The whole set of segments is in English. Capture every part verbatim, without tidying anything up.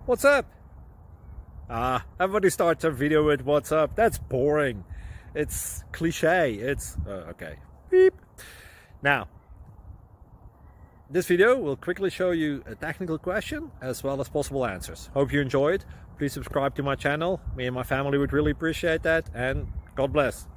What's up? Ah, everybody starts a video with what's up. That's boring. It's cliche. It's uh, okay. Beep. Now, this video will quickly show you a technical question as well as possible answers. Hope you enjoyed. Please subscribe to my channel. Me and my family would really appreciate that, and God bless.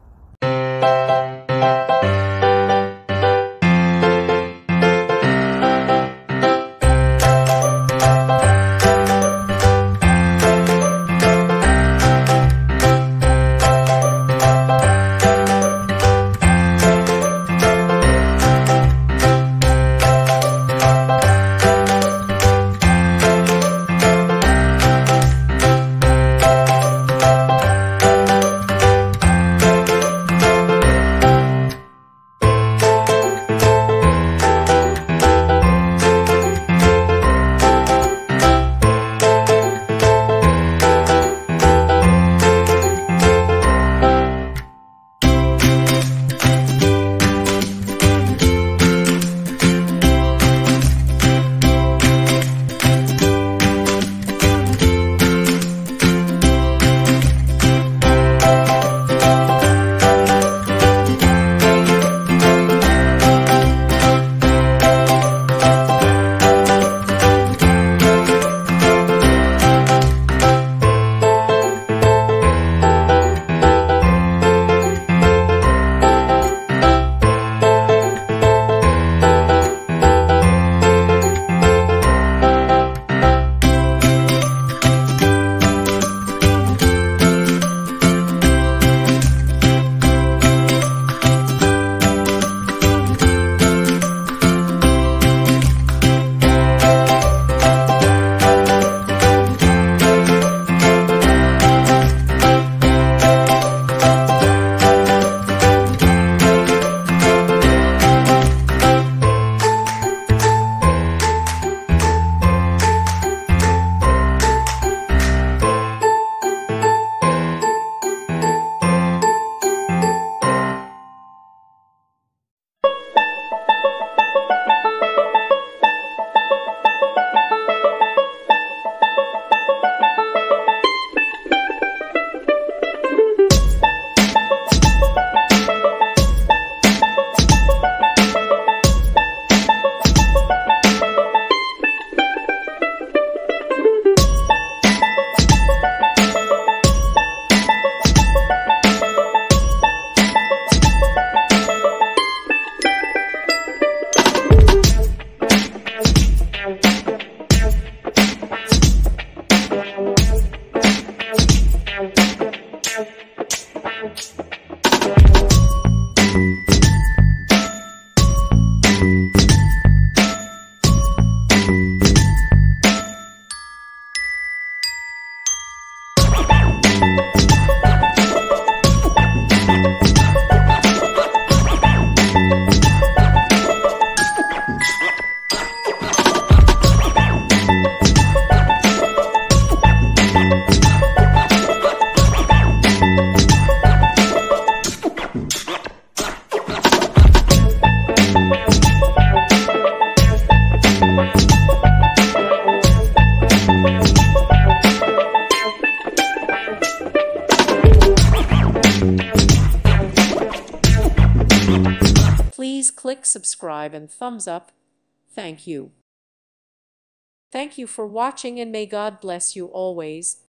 Please click subscribe and thumbs up. Thank you. Thank you for watching, and may God bless you always.